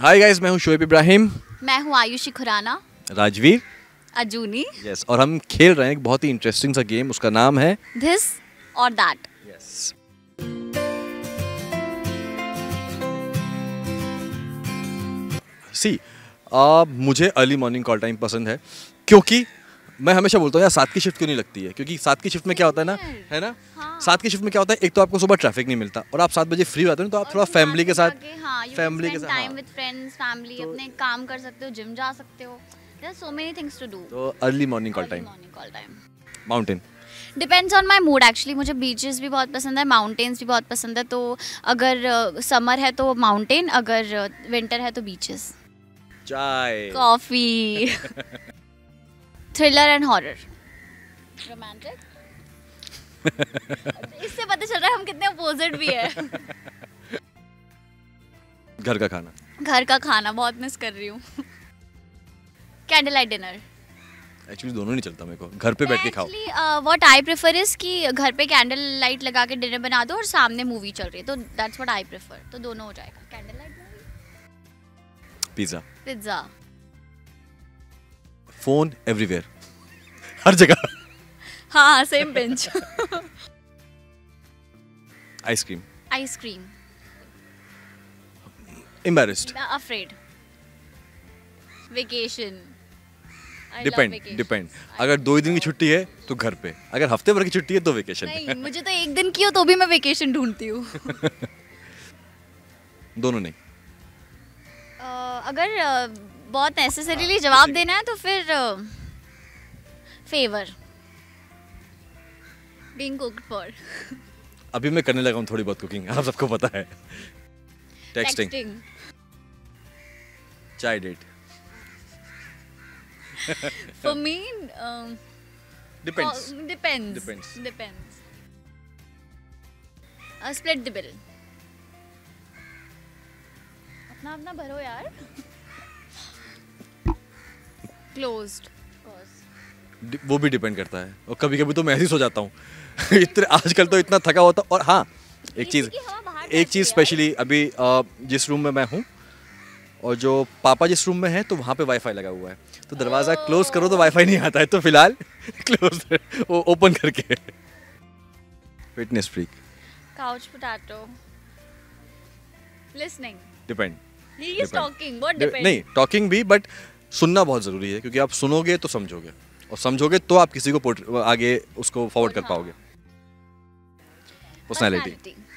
Hi guys, मैं हूं शोएब इब्राहिम। मैं हूँ आयुषी खुराना। राजवीर। अजूनी। यस, और हम खेल रहे हैं एक बहुत ही इंटरेस्टिंग सा गेम, उसका नाम है दिस और दैट। यस। सी मुझे अर्ली मॉर्निंग कॉल टाइम पसंद है, क्योंकि मैं हमेशा बोलता हूँ यार 7 की शिफ्ट क्यों नहीं लगती है, क्योंकि 7 की शिफ्ट में क्या होता है ना, है ना। हाँ। 7 की शिफ्ट में क्या होता है, एक तो आपको सुबह ट्रैफिक नहीं मिलता और आप 7 बजे फ्री रहते हो तो आप थोड़ा फैमिली के साथ फैमिली के साथ टाइम विद फ्रेंड्स, फैमिली, अपने काम कर सकते हो, जिम जा सकते हो। There are so many things to do. तो early morning call time. Mountain. Depends on my mood actually. मुझे बीचेस भी बहुत पसंद है, माउंटेन्स भी बहुत पसंद है। तो अगर समर है तो माउंटेन, अगर विंटर है तो बीचेस। चाय, coffee. Thriller and horror. Romantic. इससे पता चल रहा है हम कितने अपोजिट भी है। घर का खाना। घर का खाना बहुत मिस कर रही हूँ। Candle light dinner. एक्चुअली दोनों नहीं चलता मेरे को, घर पे बैठ के खाओ। Actually what I prefer is कि घर पे कैंडल लाइट लगा के डिनर बना दो और सामने मूवी चल रही है, तो दैट्स व्हाट आई प्रेफर। तो दोनों हो जाएगा, candle light movie, pizza. Pizza. Phone everywhere, हर जगह। हाँ, same bench. Ice cream. Ice cream. Embarrassed. Afraid. Vacation. Depend. अगर 2 ही दिन की छुट्टी है तो घर पे, अगर हफ्ते भर की छुट्टी है तो वेकेशन। नहीं, मुझे तो एक दिन की हो तो भी मैं वेकेशन ढूंढती हूँ। दोनों नहीं। अगर बहुत नेसेसरीली जवाब देना है तो फिर फेवर। Being cooked for. अभी मैं करने लगा हूँ थोड़ी बहुत कुकिंग, आप सबको पता है। टेक्सटिंग। चाय date. For me, Depends. Depends. Split the bill. अपना अपना भरो यार। Closed. वो भी डिपेंड करता है, और कभी कभी तो मैं ऐसे ही सो जाता हूँ। इतने आजकल तो इतना थका होता। और हाँ, एक चीज़ स्पेशली अभी जिस रूम में मैं हूँ और जो पापा जिस रूम में है, तो वहाँ पे वाईफाई लगा हुआ है, तो दरवाज़ा क्लोज करो तो वाईफाई नहीं आता है, तो फिलहाल क्लोज वो ओपन करके। Fitness freak. Couch potato. Listening. Depend. He is talking. What depends? नहीं, टॉकिंग भी, बट सुनना बहुत ज़रूरी है, क्योंकि आप सुनोगे तो समझोगे, और समझोगे तो आप किसी को आगे उसको फॉरवर्ड कर पाओगे। पर्सनैलिटी।